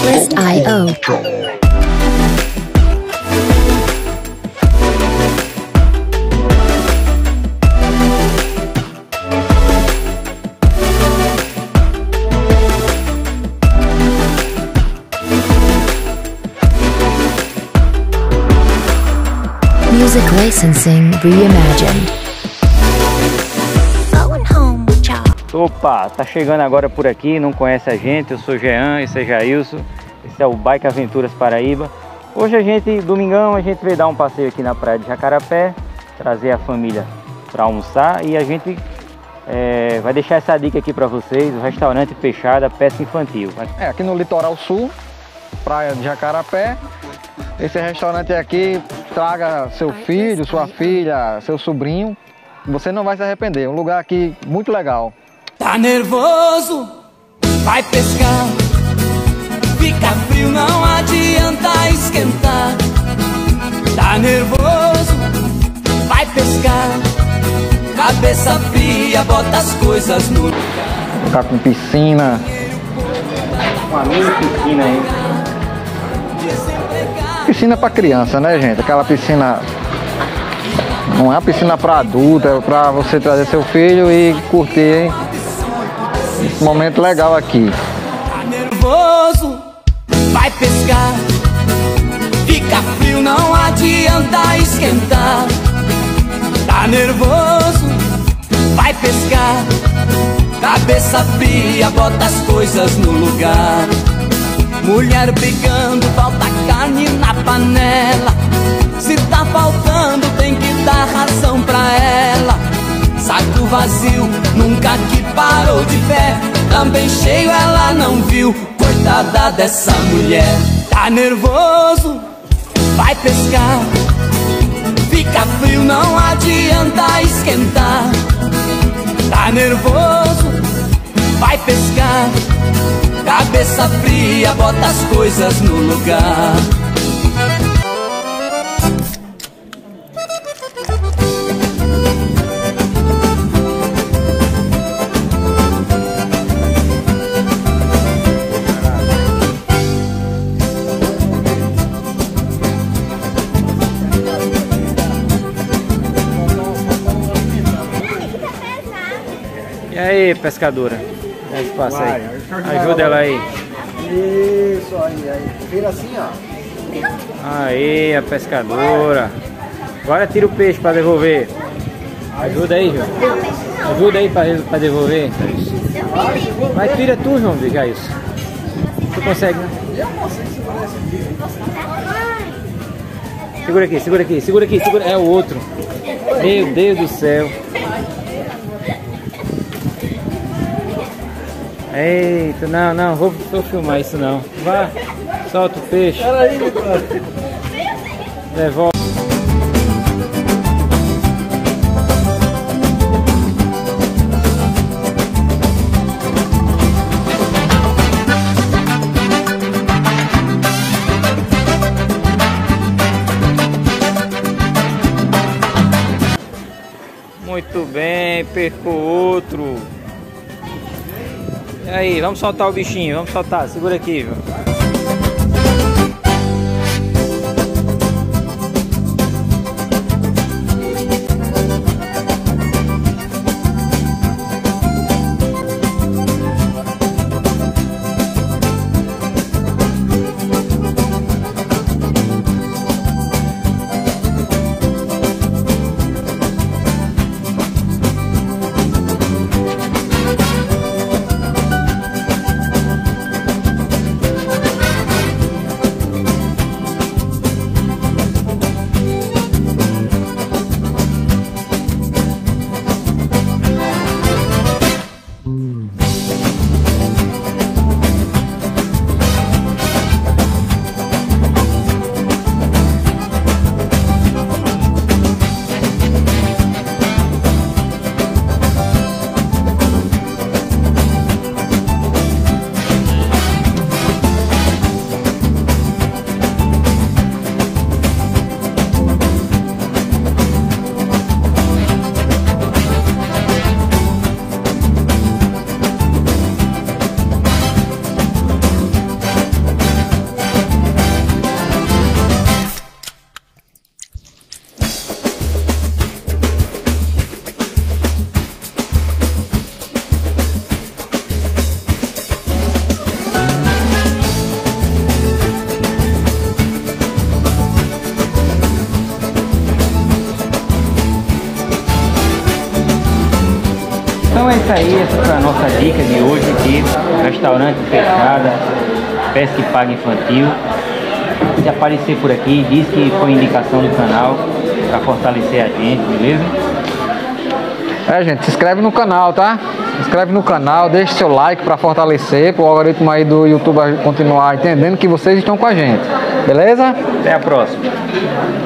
List.io. Music licensing reimagined. Opa, tá chegando agora por aqui, não conhece a gente, eu sou Jean, esse é Jailson, esse é o Bike Aventuras Paraíba. Hoje a gente, domingão, a gente veio dar um passeio aqui na praia de Jacarapé, trazer a família para almoçar e a gente vai deixar essa dica aqui para vocês, o restaurante Peixada Pesca Infantil. Aqui no Litoral Sul, praia de Jacarapé, esse restaurante aqui, traga seu filho, sua filha, seu sobrinho, você não vai se arrepender, é um lugar aqui muito legal. Tá nervoso? Vai pescar. Fica frio, não adianta esquentar. Tá nervoso? Vai pescar. Cabeça fria, bota as coisas no lugar. Tá com piscina. Uma mini piscina aí. Piscina pra criança, né, gente? Aquela piscina... Não é uma piscina para adulto, é para você trazer seu filho e curtir esse momento legal aqui. Tá nervoso? Vai pescar. Fica frio, não adianta esquentar. Tá nervoso? Vai pescar. Cabeça fria, bota as coisas no lugar. Mulher brigando, falta carne na panela. Se tá faltando, tem que dar razão pra ela. Saco vazio, nunca que parou de pé. Também cheio, ela não viu. Coitada dessa mulher. Tá nervoso? Vai pescar. Fica frio, não adianta esquentar. Tá nervoso? Vai pescar. Cabeça fria, bota as coisas no lugar. E aí, pescadora? Passa aí. Ajuda ela aí. Isso aí. Vira assim, ó. Aí, a pescadora. Agora tira o peixe para devolver. Ajuda aí, João. Ajuda aí para devolver. Mas tira tu, João, diga isso. Tu consegue, né? Eu consigo segurar esse vídeo. Segura aqui. É o outro. Meu Deus do céu. Eita, não, vou filmar isso não. Vá, solta o peixe. Peraí, meu cara. Devolve. Muito bem, perco outro. E aí, vamos soltar o bichinho, vamos soltar, segura aqui, viu? isso aí, essa foi a nossa dica de hoje aqui. Restaurante Fechada, pesca e paga infantil. Se aparecer por aqui, diz que foi indicação do canal para fortalecer a gente, beleza? Gente, se inscreve no canal, tá? Se inscreve no canal, deixe seu like para fortalecer, para o algoritmo aí do YouTube continuar entendendo que vocês estão com a gente, beleza? Até a próxima.